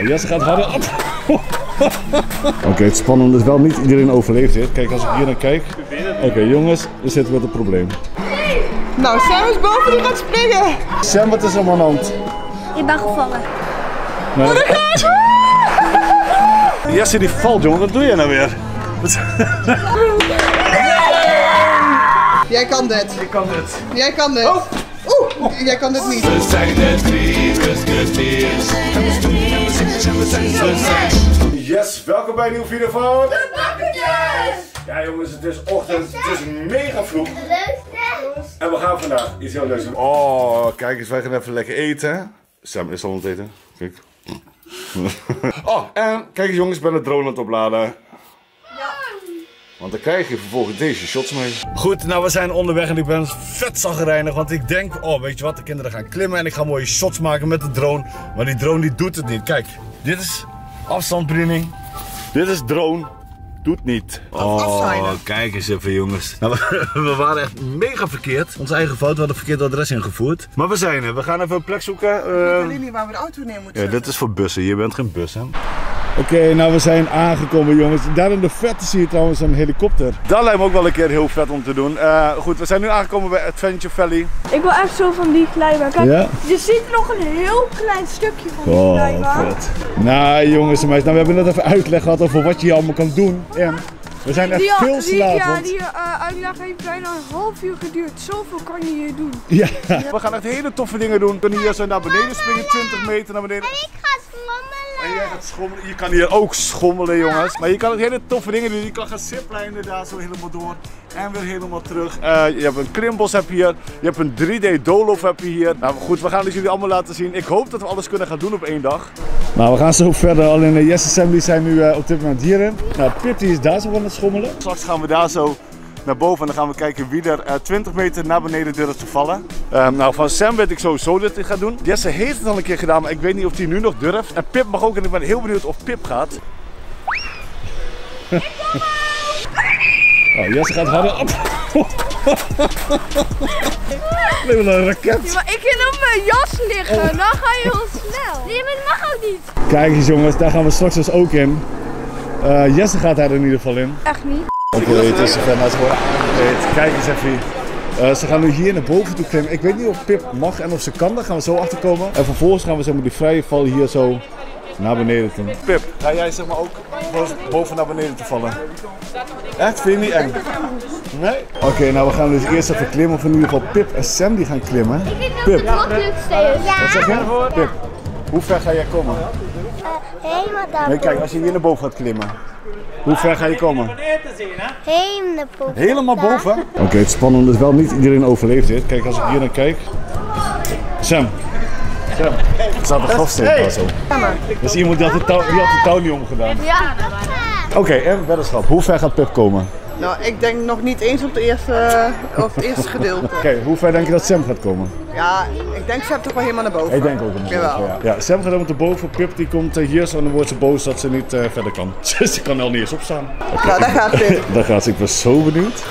Jesse gaat harder op. Oké, het spannende is wel niet iedereen overleeft dit. Kijk, als ik hier naar kijk. Oké, jongens, we zitten met een probleem. Nou, Sam is boven, die gaat springen. Sam, wat is er aan de hand? Ik ben gevallen. Nee. Oh, Jesse die valt, jongen. Wat doe je nou weer? Jij kan dit. Ik kan dit. Jij kan dit. Oh. Oeh, jij kan dit niet. We zijn de drie musketeers. Yes, welkom bij een nieuwe video van De Bakkertjes! Ja jongens, het is ochtend, het is mega vroeg. En we gaan vandaag iets heel leuks doen. Oh, kijk eens, wij gaan even lekker eten. Sam is al aan het eten, kijk. Oh, en kijk eens jongens, ik ben de drone aan het opladen. Want dan krijg je vervolgens deze shots mee. Goed, nou we zijn onderweg en ik ben vet zagrijnig. Want ik denk, oh weet je wat, de kinderen gaan klimmen en ik ga mooie shots maken met de drone. Maar die drone die doet het niet. Kijk, dit is afstandsbediening. Dit is drone. Doet niet. Oh, kijk eens even jongens. Nou, we waren echt mega verkeerd. Onze eigen fout, we hadden verkeerd adres ingevoerd. Maar we zijn er. We gaan even een plek zoeken. Ik weet niet waar we de auto neer moeten zetten. Ja, dit is voor bussen. Je bent geen bus, hè? Oké, nou we zijn aangekomen jongens. Daar in de verte zie je trouwens een helikopter. Dat lijkt me ook wel een keer heel vet om te doen. Goed, we zijn nu aangekomen bij Adventure Valley. Ik wil echt zo van die glijbaan. Kijk, ja? je ziet nog een heel klein stukje van die glijbaan. Vet. Nou jongens en meisjes, nou, we hebben net even uitleg gehad over wat je hier allemaal kan doen. En we zijn echt veel te laat. Ja, die uitleg heeft bijna een half uur geduurd. Zoveel kan je hier doen. Ja. We gaan echt hele toffe dingen doen. We kunnen hier zo naar beneden springen, 20 meter naar beneden. En ik ga schommelen. En jij gaat schommelen. Je kan hier ook schommelen jongens. Maar je kan ook hele toffe dingen doen. Je kan gaan ziplijnen daar zo helemaal door. En weer helemaal terug. Je hebt een klimbos heb je hier. Je hebt een 3D doolhof heb je hier. Nou goed, we gaan het jullie allemaal laten zien. Ik hoop dat we alles kunnen gaan doen op één dag. Nou, we gaan zo verder. Alleen Jesse en Sam die zijn nu op dit moment hierin. Nou, Pip die is daar zo aan het schommelen. Straks gaan we daar zo naar boven en dan gaan we kijken wie er 20 meter naar beneden durft te vallen. Nou, van Sam weet ik sowieso dat hij gaat doen. Jesse heeft het al een keer gedaan, maar ik weet niet of hij nu nog durft. En Pip mag ook en ik ben heel benieuwd of Pip gaat. Oh, Jesse gaat harder op. Nee, maar een raket. Ja, maar ik kan op mijn jas liggen, dan ga je heel snel. Nee, maar dat mag ook niet. Kijk eens jongens, daar gaan we straks dus ook in. Jesse gaat daar in ieder geval in. Echt niet. Oké, het is zover naar het worden aangekleed. Kijk eens even. Ze gaan nu hier naar boven toe klimmen. Ik weet niet of Pip mag en of ze kan, daar gaan we zo achter komen. En vervolgens gaan we zeg maar die vrije val hier zo naar beneden doen. Pip, ga jij zeg maar ook boven naar beneden te vallen? Echt? Vind je niet eng? Nee? Oké, nou we gaan dus eerst even klimmen. Of in ieder geval Pip en Sam die gaan klimmen. Ik vind dat Pip. het makkelijkste is. Wat zeg je? Pip, hoe ver ga jij komen? Helemaal daar. Nee, kijk, als je hier naar boven gaat klimmen. Hoe ver ga je komen? Helemaal boven. Helemaal boven? Oké, het spannende is wel niet iedereen overleeft dit. Kijk, als ik hier naar kijk. Sam. Er staat een grafsteen daar zo. Dus iemand die had de touw niet omgedaan. Ja. Oké, en weddenschap. Hoe ver gaat Pip komen? Nou, ik denk nog niet eens op, op het eerste gedeelte. Oké, hoe ver denk je dat Sam gaat komen? Ja, ik denk Sam toch wel helemaal naar boven. Ik denk ook naar boven, ja. Ja, Sam gaat helemaal te boven. Pip die komt hier zo en dan wordt ze boos dat ze niet verder kan. Ze kan al niet eens opstaan. Nou, daar gaat Pip. Daar gaat ze. Ik ben zo benieuwd.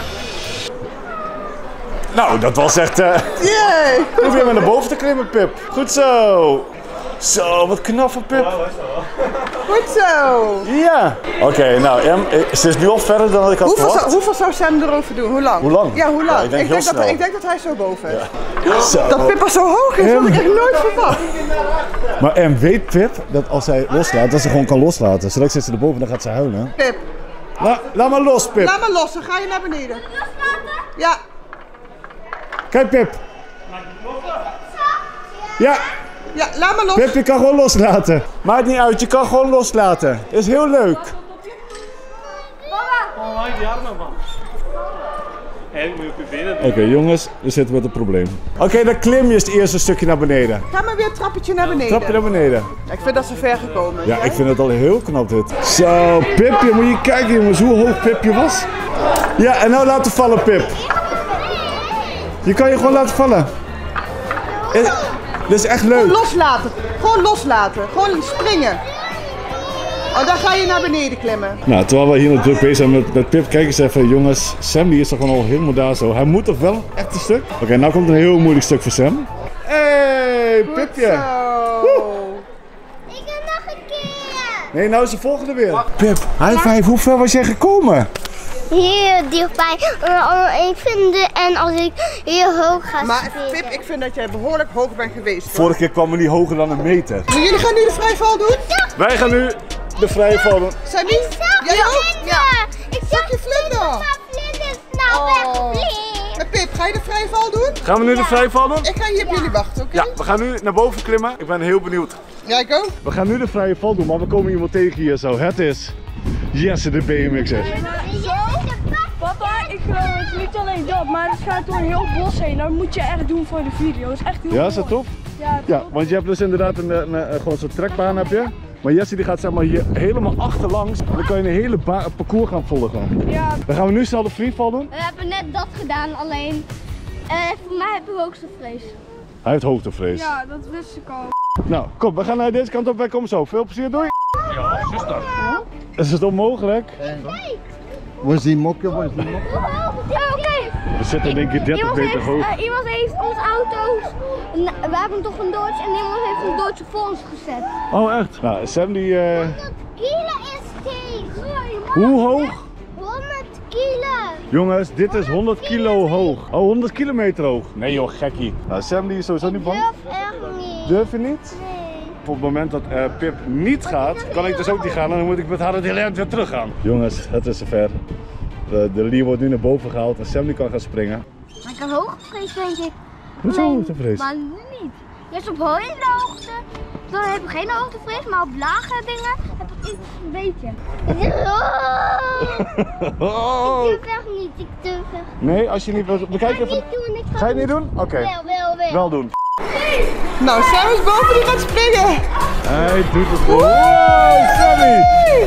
Nou, dat was echt... Yay! Probeer maar naar boven te klimmen, Pip. Goed zo. Zo, wat knap van Pip. Goed zo. Ja. Oké, nou Em, ze is nu al verder dan ik had verwacht. Hoeveel zou Sam erover doen? Hoe lang? Hoe lang? Ja, hoe lang? Ja, ik denk dat hij zo boven is. Ja. Zo. Dat Pip er zo hoog is, had ik echt nooit verwacht. Maar Em, weet Pip dat als hij loslaat, dat ze gewoon kan loslaten. Zodat zit ze erboven en dan gaat ze huilen. Pip. Laat maar los, Pip. Laat maar los, dan ga je naar beneden. Loslaten? Ja. Kijk, Pip. Ja. Ja, laat maar los. Pip, je kan gewoon loslaten. Maakt niet uit, je kan gewoon loslaten. Is heel leuk. Oké, jongens, we zitten met een probleem. Oké, dan klim je het eerste stukje naar beneden. Ga maar weer een trappetje naar beneden. Trapje naar beneden. Ik vind dat ze ver gekomen. Ja, ik vind het al heel knap dit. Zo, Pipje, moet je kijken jongens hoe hoog Pipje was. Ja, en nou laten vallen, Pip. Je kan je gewoon laten vallen. Dit is echt leuk. Gewoon loslaten. Gewoon loslaten. Gewoon springen. Oh, dan ga je naar beneden klimmen. Nou, terwijl we hier nog druk bezig zijn met Pip, kijk eens even, jongens. Sam die is toch gewoon al helemaal daar zo. Hij moet toch wel echt een stuk? Oké, nou komt een heel moeilijk stuk voor Sam. Hey, Pipje. Zo. Ik heb nog een keer. Nee, nou is de volgende weer. Pip, high five, hoe ver was jij gekomen? Heel dichtbij. Ik vind en als ik heel hoog ga Maar springen. Pip, ik vind dat jij behoorlijk hoog bent geweest. Hoor. Vorige keer kwam we niet hoger dan 1 meter. Maar jullie gaan nu de vrijval doen? Wij gaan nu de vrije val doen. Sammy? Ik zag Jij ook? vlinder. Ik zag je vlinder? Maar vlinder snel wegvliegen. Maar Pip, ga je de vrijval doen? Gaan we nu de vrije val doen? Ik ga hier op jullie wachten, oké? Ja, we gaan nu naar boven klimmen. Ik ben heel benieuwd. Ja, ik ook. We gaan nu de vrije val doen, maar we komen iemand tegen hier zo. Het is Jesse de BMX'er. Papa, ik geloof het niet alleen dat, maar het gaat door heel het bos heen. Dat moet je echt doen voor de video. Dat is echt heel Ja, is dat tof? Ja, want je hebt dus inderdaad gewoon zo'n trekbaan heb je. Maar Jesse die gaat zeg maar hier helemaal achterlangs. En dan kan je een hele parcours gaan volgen. Ja. Dan gaan we nu snel de freefall doen. We hebben net dat gedaan, alleen voor mij heb ik hoogste vrees. Hij heeft hoogtevrees. Ja, dat wist ik al. Nou, kom, we gaan naar deze kant op. Wij komen zo. Veel plezier, doei! Ja, zuster. Is het onmogelijk? Waar is die mokken? Waar is die mokken? Oké. We zitten denk ik 30 meter hoog. Iemand heeft onze auto's, we hebben toch een Dodge en iemand heeft een Dodge voor ons gezet. Oh echt? Nou, Sam die... 100 kilo is steeds. Hoe hoog? 100 kilo. Jongens, dit is 100 kilo hoog. Oh, 100 kilometer hoog. Nee joh, gekkie. Nou, Sam die is sowieso niet bang. Durf echt niet. Durf je niet? Nee. Op het moment dat Pip niet gaat, kan ik dus ook niet gaan en dan moet ik met haar het hele eind weer terug gaan. Jongens, het is zover. De lier wordt nu naar boven gehaald en Sam die kan gaan springen. Maar ik heb hoogtevrees, denk ik. Hoezo hoogtevrees? Maar niet. Eerst op hele hoogte, dan heb ik geen hoogtevrees, maar op lage dingen heb ik iets een beetje. Oh. Ik durf echt niet, ik durf echt niet. Nee, als je niet wilt... Bekijk Ik ga even. niet doen, ik Ga je het niet doen? Oké. Wel. Wel doen. Nou, Sam is boven, die gaat springen. Hij doet het goed. Wow, Sammy!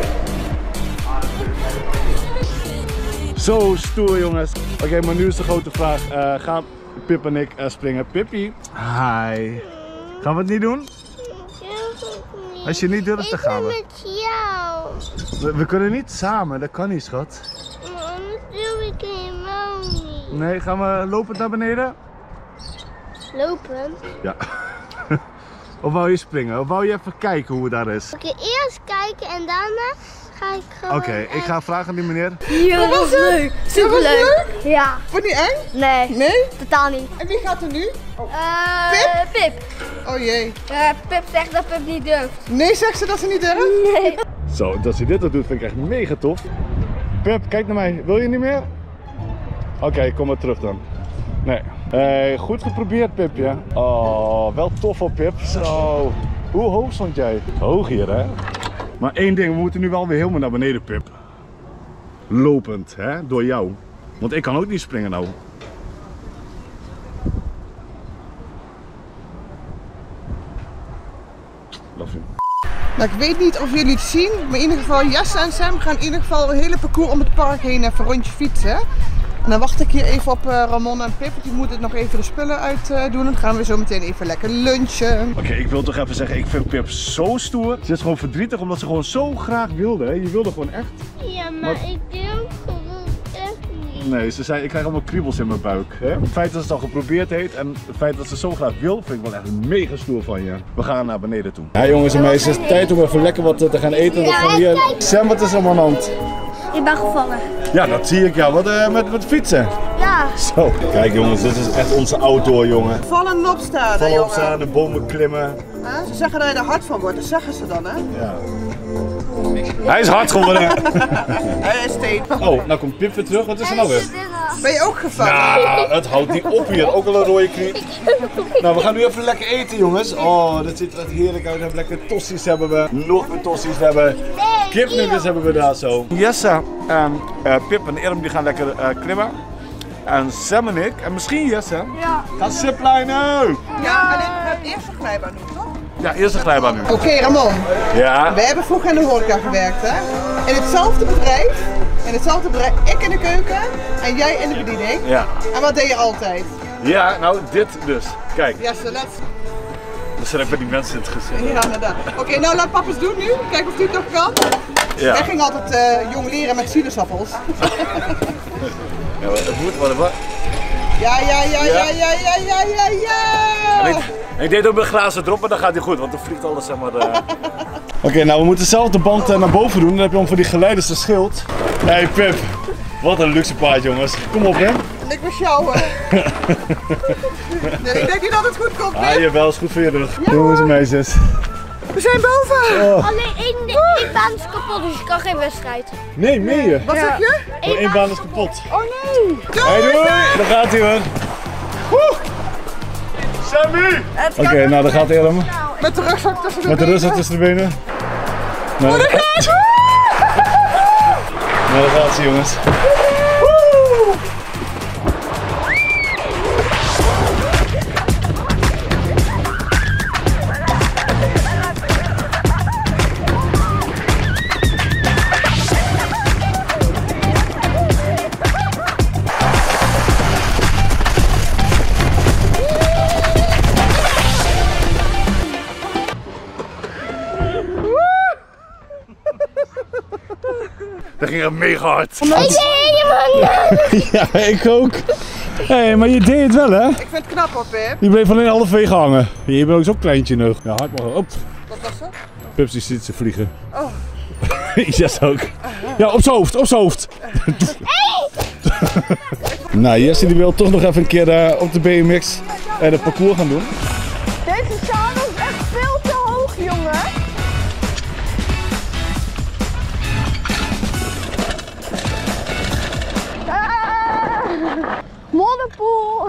Zo stoer jongens. Oké, maar nu is de grote vraag. Gaan Pip en ik springen? Pippie? Hi. Gaan we het niet doen? Als je niet durft, dan gaan we. Met jou. We kunnen niet samen, dat kan niet schat. Maar anders doe ik helemaal niet. Nee, gaan we lopend naar beneden? Lopen? Ja. Of wou je springen? Of wou je even kijken hoe het daar is? Oké, eerst kijken en daarna ga ik gewoon... Oké, ik ga vragen aan die meneer. Ja, dat was leuk. Superleuk. Ja. Vond je niet eng? Nee, Nee? totaal niet. En wie gaat er nu? Pip? Oh jee. Pip zegt dat Pip niet durft. Nee, zegt ze dat ze niet durft? Nee. Zo, dat hij dit al doet vind ik echt mega tof. Pip, kijk naar mij. Wil je niet meer? Oké, kom maar terug dan. Nee. Hey, goed geprobeerd Pipje. Oh, wel tof op Pip. Zo. Hoe hoog stond jij? Hoog hier hè? Maar één ding, we moeten nu wel weer helemaal naar beneden Pip. Lopend hè, door jou. Want ik kan ook niet springen nou. Love you. Nou, ik weet niet of jullie het zien, maar in ieder geval Jesse en Sam gaan in ieder geval een hele parcours om het park heen even een rondje fietsen. En dan wacht ik hier even op Ramon en Pip, die moeten nog even de spullen uit doen. Dan gaan we zo meteen even lekker lunchen. Oké, ik wil toch even zeggen, ik vind Pip zo stoer. Ze is gewoon verdrietig omdat ze gewoon zo graag wilde. Hè? Je wilde gewoon echt. Ja, maar ik durf gewoon echt niet. Nee, ze zei ik krijg allemaal kriebels in mijn buik. Hè? Het feit dat ze het al geprobeerd heeft en het feit dat ze zo graag wil, vind ik wel echt mega stoer van je. We gaan naar beneden toe. Ja jongens en meisjes, het is tijd om even lekker wat te gaan eten. Dat gaan we hier... Sam, wat is er aan de hand? Ik ben gevangen. Ja, dat zie ik ja. Wat met fietsen? Ja. Zo. Kijk jongens, dit is echt onze outdoor jongen. Vallen en opstaan, hè, Vallen jongen. opstaan, de bomen klimmen. Ze zeggen dat je er hard van wordt, dat zeggen ze dan, hè? Ja. Hij is hard geworden. Hij is steen. Oh, nou komt Pip weer terug. Wat is er nou weer? Ben je ook gevangen? Nou, het houdt niet op hier. Ook al een rode knie. Nou, we gaan nu even lekker eten, jongens. Oh, dat ziet er echt heerlijk uit. We hebben lekker tosti's hebben we. Nog meer tosti's. We hebben kipnuggets hebben we daar zo. Jesse en Pip en Irm die gaan lekker klimmen. En Sam en ik, en misschien Jesse, gaan ziplijnen. Ja, alleen we hebben eerst een glijbaan doen, toch? Ja, eerst een glijbaan nu. Oké, Ramon. Ja. We hebben vroeger in de horeca gewerkt, hè? In hetzelfde bedrijf. In hetzelfde bedrijf. Ik in de keuken en jij in de bediening. Ja. En wat deed je altijd? Ja, nou dit dus. Kijk, Ja, zo let. dan zit ik met die mensen in het gezicht. Ja, inderdaad. Oké, nou laat papa's doen nu. Kijk of die het nog kan. Ja. Wij gingen altijd jong leren met sinaasappels. Ja, het moet worden wat. Ja. En ik deed ook met glazen droppen, dan gaat hij goed, want dan vliegt alles zeg maar. Oké, nou we moeten zelf de band naar boven doen. Dan heb je om voor die geleiders een schild. Hey Pip, wat een luxe paard jongens. Kom op hè. En ik was sjouwen. Nee, ik denk niet dat het goed komt. Ah, jawel, is goed voor je rug. Ja, jongens en meisjes. We zijn boven. Oh. Alleen één baan is kapot, dus je kan geen wedstrijd. Nee, meen je? Wat zeg je? Eén baan is kapot. Oh nee. Hey, doei! Daar gaat hij hoor. Woe! Sammy! Oké, nou daar gaat hij helemaal. Met de rugzak tussen de benen. Met de rugzak tussen de benen. Nou, daar gaat ze jongens. Dat ging mega hard. Ja, ik ook. Hé, maar je deed het wel hè? Ik vind het knap hoor, Pip. Je bleef alleen halverwege hangen. Je bent ook zo'n kleintje nog. Ja, hard maar op. Wat was dat? Pips die ziet ze vliegen. Oh. Jess ook. Ja, op zijn hoofd, op zijn hoofd. Nou, Jesse die wil toch nog even een keer op de BMX het parcours gaan doen. Deze zadel is echt veel te hoog, jongen. Modderpoel.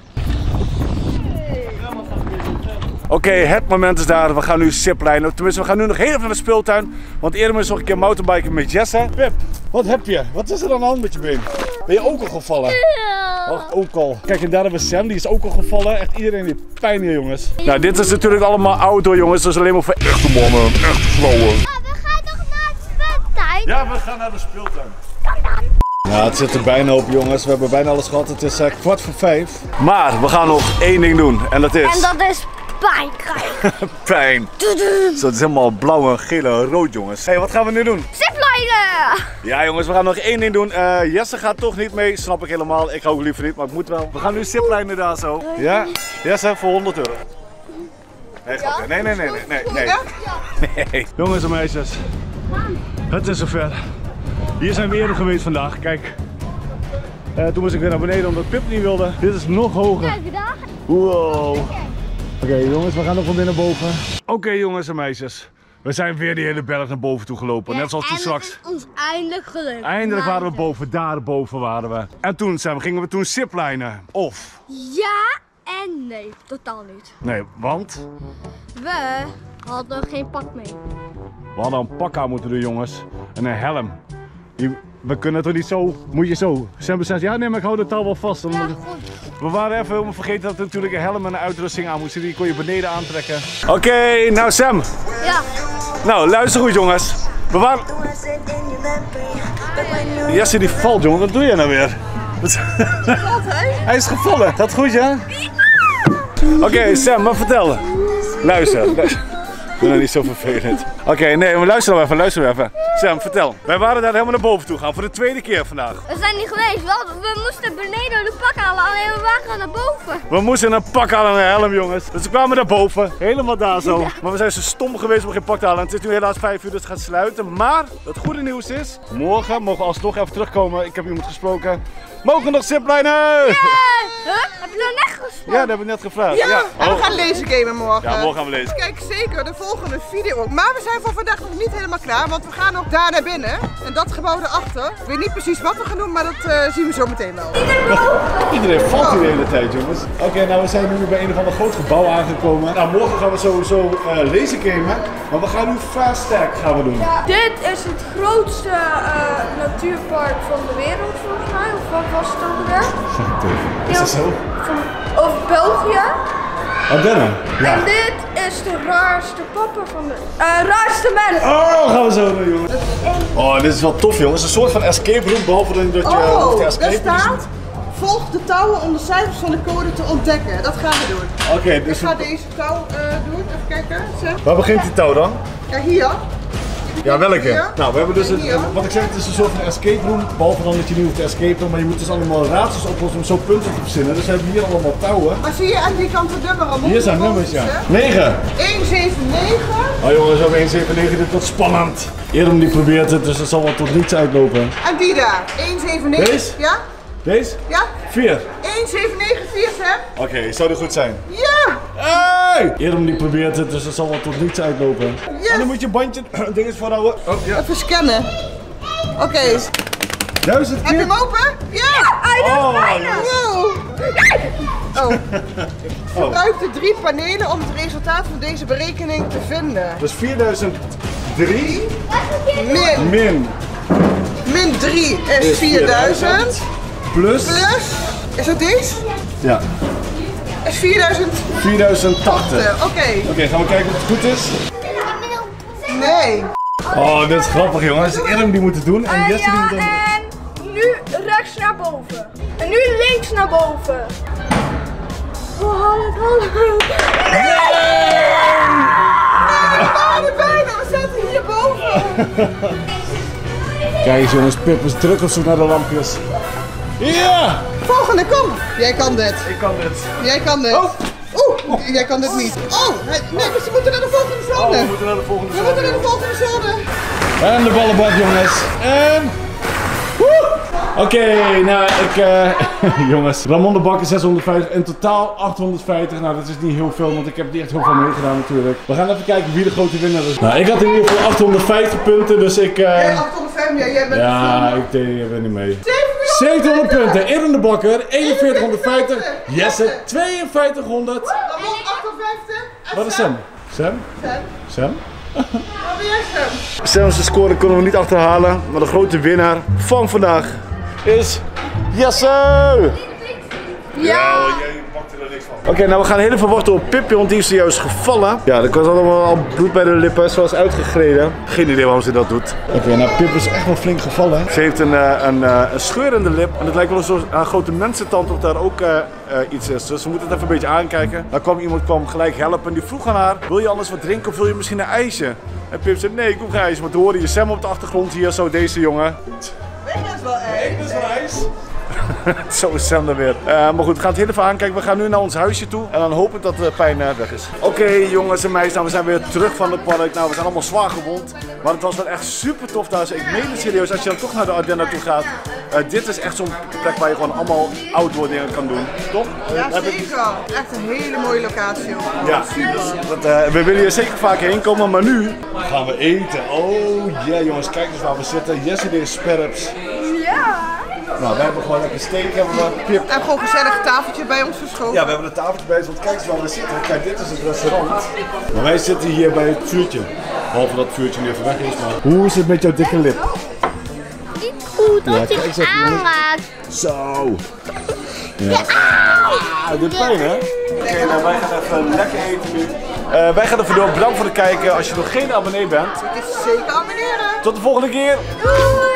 Oké, het moment is daar. We gaan nu ziplijnen. Tenminste, we gaan nu nog heel even naar de speeltuin. Want eerder moest nog een keer mountainbiken met Jesse. Pip, wat heb je? Wat is er aan de hand met je been? Ben je ook al gevallen? Wacht, ook al. Kijk, en daar hebben we Sam, die is ook al gevallen. Echt iedereen die pijn hier, jongens. Nou, dit is natuurlijk allemaal outdoor, jongens. Dus alleen maar voor echte mannen, echte vrouwen. We gaan toch naar de speeltuin? Ja, we gaan naar de speeltuin. Ja, het zit er bijna op, jongens. We hebben bijna alles gehad. Het is 4:45. Maar we gaan nog één ding doen. En dat is... En dat is pijn krijgen. Pijn. Zo, het is helemaal blauw en geel en rood, jongens. Hé, hey, wat gaan we nu doen? Ziplijnen! Ja, jongens, we gaan nog één ding doen. Jesse gaat toch niet mee, snap ik helemaal. Ik ook liever niet, maar ik moet wel. We gaan nu ziplijnen daar zo. Ja? Jesse, voor 100 euro. Nee, grapje. Nee. Nee. Jongens en meisjes, het is zover. Hier zijn we eerder geweest vandaag. Kijk, toen moest ik weer naar beneden omdat Pip niet wilde. Dit is nog hoger. Kijk daar. Wow. Oké, jongens, we gaan nog van binnen boven. Oké, jongens en meisjes. We zijn weer die hele berg naar boven toe gelopen. Net zoals toen straks. Het is ons eindelijk gelukt. Eindelijk waren we boven. Daar boven waren we. En toen gingen we toen ziplijnen. Of? Ja en nee. Totaal niet. Nee, want? We hadden geen pak mee. We hadden een pak aan moeten doen, jongens. En een helm. We kunnen toch niet zo, moet je zo. Sam zegt, ja nee, maar ik hou de touw wel vast. Ja, goed. We waren even helemaal vergeten dat er natuurlijk een helm en een uitrusting aan moest. Die kon je beneden aantrekken. Oké, nou Sam. Ja. Nou, luister goed jongens. We waren... Jesse die valt, jongen. Wat doe je nou weer? Hij is gevallen. Gaat goed, ja? Oké, Sam, maar vertel. Luister. Ik ben nog niet zo vervelend. Oké, nee, maar luister even. Sam, vertel. Wij waren daar helemaal naar boven toe gaan voor de tweede keer vandaag. We zijn niet geweest. We moesten beneden de pak halen. Alleen we waren naar boven. We moesten een pak halen en een helm, jongens. Dus we kwamen naar boven. Helemaal daar zo. Maar we zijn zo stom geweest om geen pak te halen. En het is nu helaas 5 uur, dus het gaat sluiten. Maar het goede nieuws is, morgen mogen we alsnog even terugkomen. Ik heb iemand gesproken. Mogen nog ziplijnen? Huh? Heb je nou net gesproken? Ja, dat heb ik net gevraagd. Ja, en we Oh. gaan lezen gamen morgen. Ja, morgen gaan we lezen. Kijk zeker de volgende video ook. Maar we zijn voor vandaag nog niet helemaal klaar, want we gaan nog daar naar binnen. En dat gebouw erachter. Ik weet niet precies wat we gaan doen, maar dat zien we zo meteen wel. Iedereen valt hier de hele tijd, jongens. Oké, nou we zijn nu bij een of ander groot gebouw aangekomen. Nou, morgen gaan we sowieso lezen gamen. Maar we gaan nu Fast Tag gaan we doen. Dit is het grootste natuurpark van de wereld volgens mij. Of wat was het ook weer? Is dat zo? Of België. Ardennen? Ja. En dit is de raarste papa van de... raarste mens. Oh, gaan we zo doen, jongens. Oh, dit is wel tof, jongens. Een soort van escape room, behalve dat je hoeft te daar escape. staat, volg de touwen om de cijfers van de code te ontdekken. Dat gaan we doen. Oké, dus Ik ga deze touw doen. Even kijken. Sam. waar begint die touw dan? Kijk hier. Ja, welke? Ja? Nou, we hebben dus Weet niet, hoor. wat ik zeg, het is een soort van escape room. Behalve dan dat je niet hoeft te escapen, maar je moet dus allemaal raadsels oplossen om zo punten te verzinnen. Dus we hebben hier allemaal touwen. Maar zie je aan die kant het nummer? Ramon? Hier zijn nummers, ja. 9. 179. Oh jongens, over 179, dit wordt spannend. Erom die probeert het, dus het zal wel tot niets uitlopen. En die daar. 179. Deze? Ja? Deze? Ja? 4. 1794, hè? Oké, zou dit goed zijn? Ja! Hey! Erom die probeert het, dus het zal wel tot niets uitlopen. Yes. En dan moet je bandje dinges voorhouden. Oh, ja. Even scannen. Oké. 1000 Heb je hem open? Ja! Oh, Wow! Oh. Gebruik de 3 panelen om het resultaat van deze berekening te vinden. dus 4003 Min 3 is 4000. plus Is dat deze? ja, Is 4000. 4080. Oké. Gaan we kijken of het goed is? Nee. Oh, dit is grappig jongens. Erom die moet het doen en Jesse die moet dan... En nu rechts naar boven. En nu links naar boven. Oh, haal het. Bijna, we zaten hierboven. Kijk eens jongens, Pip is druk op zoek naar de lampjes. Ja! Volgende, kom. Jij kan dit. Ik kan dit. Jij kan dit. Oeh, jij kan dit niet. Oh, nee, we moeten naar de volgende Oh, zone. we moeten naar de volgende We moeten naar de zone. volgende zone. En de ballenbad jongens. En... Oké, nou jongens, Ramon de Bakker 650, in totaal 850. Nou dat is niet heel veel, want ik heb niet echt heel veel meegedaan natuurlijk. We gaan even kijken wie de grote winnaar is. Nou, ik had in ieder geval 850 punten, dus ik... Jij 805, ja, jij bent ja, ik ben niet mee. 700 punten, Erin de Bakker, 4150, Jesse 5200. Ramon 58. En Wat is Sam? Sam? Sam? Wat ben jij, Sam? Sam's score kunnen we niet achterhalen, maar de grote winnaar van vandaag is Jesse! Ja! Jij pakte er niks van. Oké, nou we gaan heel even wachten op Pippi, want die is zojuist gevallen. Ja, er was allemaal al bloed bij de lippen, ze was uitgegreden. Geen idee waarom ze dat doet. Oké, nou Pip is echt wel flink gevallen. Ze heeft een scheur in de lip en het lijkt wel alsof een grote mensentand of daar ook iets is. Dus we moeten het even een beetje aankijken. Daar kwam iemand gelijk helpen en die vroeg aan haar, wil je anders wat drinken of wil je misschien een ijsje? En Pip zei, nee ik hoef geen ijsje, maar toen hoorde je Sam op de achtergrond hier, zo deze jongen. Ik ben wel ijs. Ik dus wel ijs. Zo is Sam er weer. Maar goed, we gaan het heel even aankijken. We gaan nu naar ons huisje toe en dan hopen dat de pijn weg is. Oké, jongens en meisjes, nou, we zijn weer terug van het park. Nou, we zijn allemaal zwaar gewond. Maar het was wel echt super tof daar. Ik meen het serieus, als je dan toch naar de Ardennen toe gaat. Dit is echt zo'n plek waar je gewoon allemaal outdoor dingen kan doen. Toch? Ja, zeker. Echt een hele mooie locatie. Hoor. Ja, dus we willen hier zeker vaak heen komen, maar nu gaan we eten. Oh ja, jongens, kijk eens waar we zitten. Jesse deed sperps. Ja. Nou, we hebben gewoon lekker steak, hebben we. Pip. En gewoon een gezellig tafeltje bij ons verschoven. Ja, we hebben een tafeltje bij ons, want kijk eens waar we zitten. Kijk, dit is het restaurant. Maar wij zitten hier bij het vuurtje. Behalve dat het vuurtje nu even weg is, maar... Hoe is het met jouw dikke lip? Niet goed, Ja, als kijk je eens het even, jongens. aanraakt. Zo. Ja. Ah, dit pijn, hè? Oké, nou wij gaan even lekker eten nu. Wij gaan even door. Bedankt voor het kijken. Als je nog geen abonnee bent, Het is zeker abonneren. tot de volgende keer. Doei!